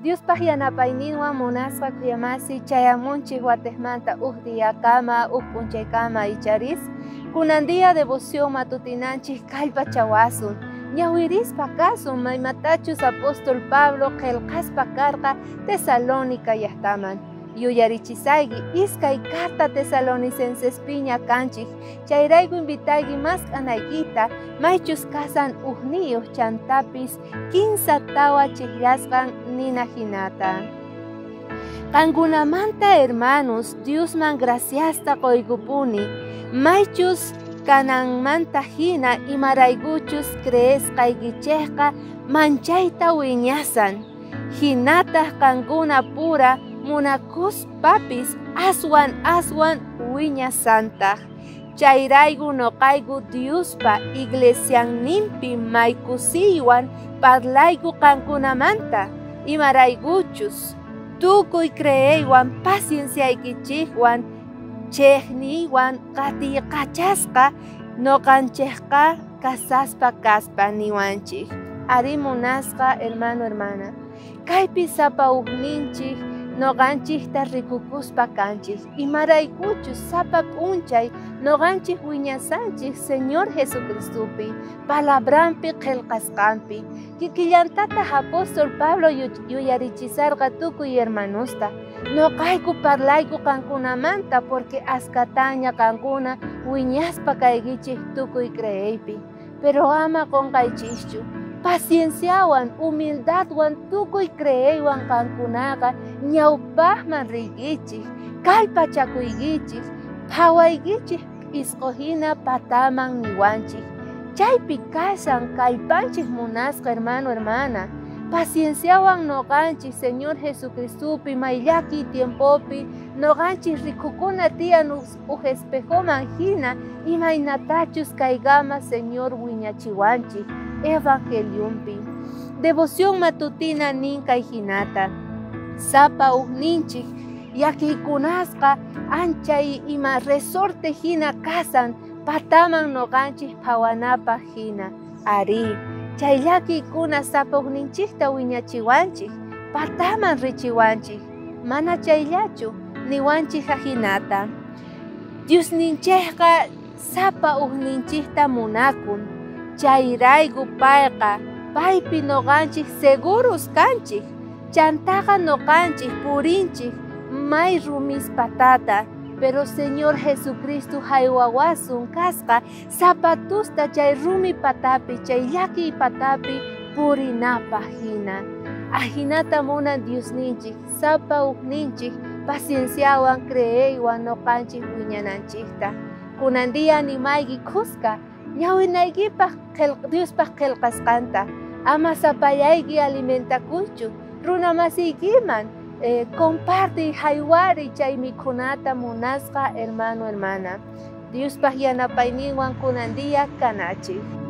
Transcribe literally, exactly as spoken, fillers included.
Dios pahianapayninwan munasqa kuyamasi chayamunchik watejmanta uj diyakama, uj p'unchaykama icharis, kunan día devoción matutinanchik kallpachawasun. Ñawirispa kasun maymatachus apóstol Pablo qillqaspa karqa Tesalónica llaqtaman. Yuyarichisaygi iskay carta Tesalonicensespiña kanchik, chayrayku invitaygi mas k'anaykita maychus kasan ujniyuq chantapis kinsa tawa chikllashqan nina hinata. Qankunamanta hermanos Diosman graciasta qoykupuni, maychus kananmanta hina imaraykuchus creesqaykichikqa manchayta wiñasan, hinataq qankuna pura munakuspapis aswan aswan wiñasantaq. Chayrayku noqayku Diospa iglesianninpi maykusiywan parlayku qankunamanta imaraykuchus tukuy creeywan pacienciaykichikwan chejniywan qatiyqachasqa noqanchikqa kasaspa kaspa niwanchik. Ari munasqa hermano hermana, kaypi sapa ujninchik noqanchikta rikukuspa kanchik, imaraykuchus sapa p'unchay noqanchik wiñasanchik Señor Jesucristupi, palabranpi qillqasqanpi. Kikillantataq apóstol Pablo yuyarichisarqa tukuy hermanosta, noqayku parlayku qankunamanta porque askataña qankuna wiñaspa kaykichik tukuy creeypi. Pero ama qunqaychischu, pacienciawan, humildadwan tukuy creeywan qankunaqa ñawpaqman riykichik, kallpachakuykichik, phawaykichik isqu pataman niwanchik. Chaypi kashan kallpanchik munasqa hermano hermana, pacienciawan noqanchik Señor Jesucristupi mayllaki tiempopi noqanchik rikukuna tiyan uj espejoman hina imaynatachus kaygama Señor wiñachiwanchik evangeliumpi. Devoción matutina nin kay hinata, sapa ujninchik yakiykunasqa anchay ima resorte hina kasan pataman noqanchik phawanapaq hina. Ari, chay llakiykuna sapa ujninchikta wiñachiwanchik, pataman richiwanchik, mana chayllachu niwanchik hinata. Diosninchikqa sapa ujninchikta munakun, chayrayku payqa paypi noqanchik seguros kanchik, chantaqa noqanchik purinchik may rumis patata, pero Señor Jesucristo haywawasun kasqa zapatusta chay rumi patapi, chay llaki patapi purinapaq hina. Ahinata munan Diosninchik sapa ujninchik pacienciawan creeywan noqanchik wiñananchikta. Kunan día nimayki kusqa ñawinaykipaq Diospaq qillqasqanta, ama sapallayki alimentakuychu runa masiykiman, eh, comparte haywari chay mikhunata munasqa hermano hermana. Diospaq yanapayninwan kunan día kanachik.